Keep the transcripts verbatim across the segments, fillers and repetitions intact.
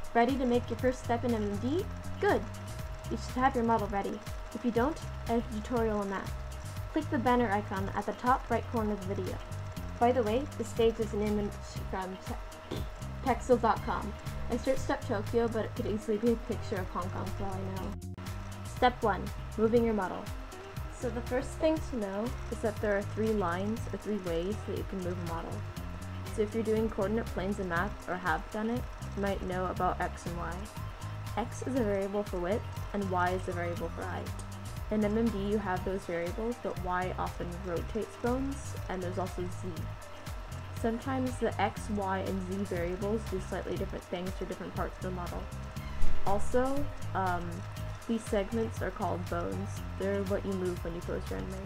Ready to make your first step in M M D? Good! You should have your model ready. If you don't, I have a tutorial on that. Click the banner icon at the top right corner of the video. By the way, the stage is an image from Pexel dot com. I searched up Tokyo, but it could easily be a picture of Hong Kong for all I know. Step one. Moving your model. So the first thing to know is that there are three lines or three ways that you can move a model. So if you're doing coordinate planes in math or have done it, you might know about x and y. X is a variable for width and y is a variable for height. In M M D you have those variables, but y often rotates bones, and there's also z. Sometimes the x, y, and z variables do slightly different things for different parts of the model. Also, um, these segments are called bones. They're what you move when you pose your animate.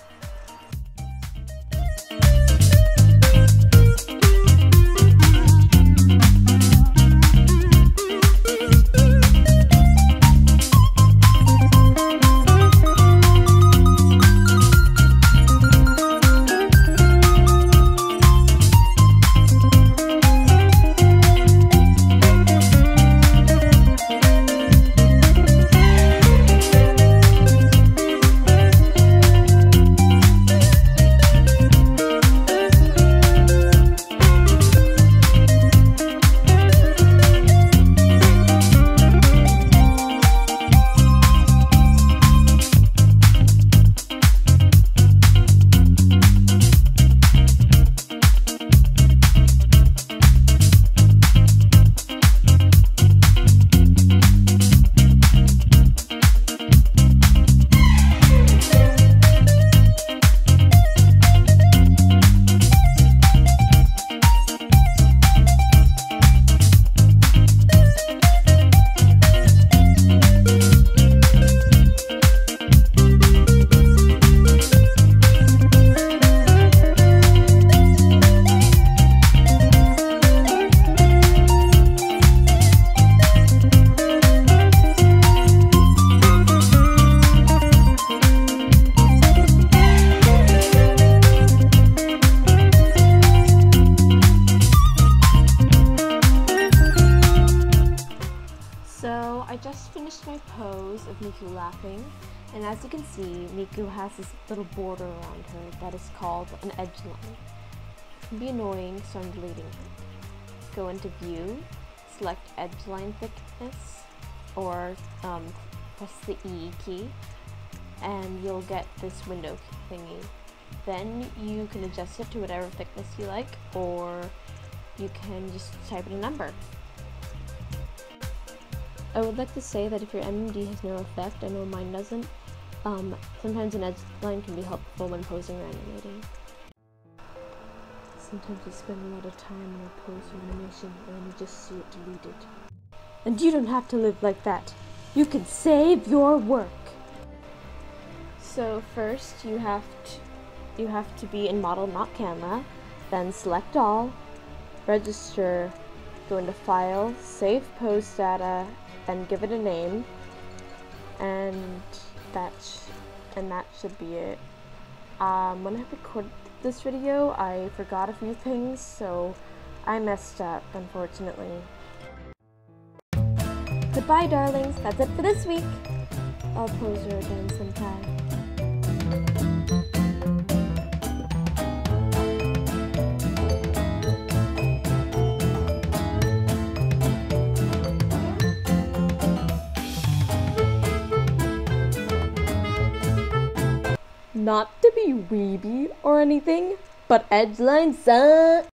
I just finished my pose of Miku laughing, and as you can see, Miku has this little border around her that is called an edge line. It can be annoying, so I'm deleting it. Go into View, select Edge Line Thickness, or um, press the E key, and you'll get this window thingy. Then you can adjust it to whatever thickness you like, or you can just type in a number. I would like to say that if your M M D has no effect, I know mine doesn't, um, sometimes an edge line can be helpful when posing or animating. Sometimes you spend a lot of time on your pose or animation and then you just see it deleted. And you don't have to live like that. You can save your work! So first you have to, you have to be in model, not camera, then select all, register, go into File, Save Pose Data, and give it a name, and that sh and that should be it. Um, when I recorded this video, I forgot a few things, so I messed up, unfortunately. Goodbye, darlings. That's it for this week. I'll pose her again sometime. Not to be weeby or anything, but edge lines suck.